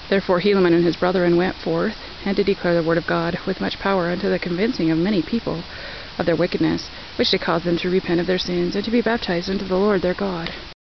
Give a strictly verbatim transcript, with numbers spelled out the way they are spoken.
Therefore Helaman and his brethren went forth, and did declare the word of God with much power unto the convincing of many people of their wickedness, which did cause them to repent of their sins, and to be baptized unto the Lord their God.